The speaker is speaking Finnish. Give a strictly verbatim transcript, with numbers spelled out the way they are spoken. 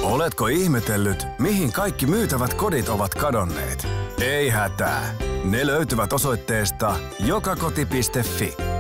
Oletko ihmetellyt, mihin kaikki myytävät kodit ovat kadonneet? Ei hätää. Ne löytyvät osoitteesta jokakoti piste fi.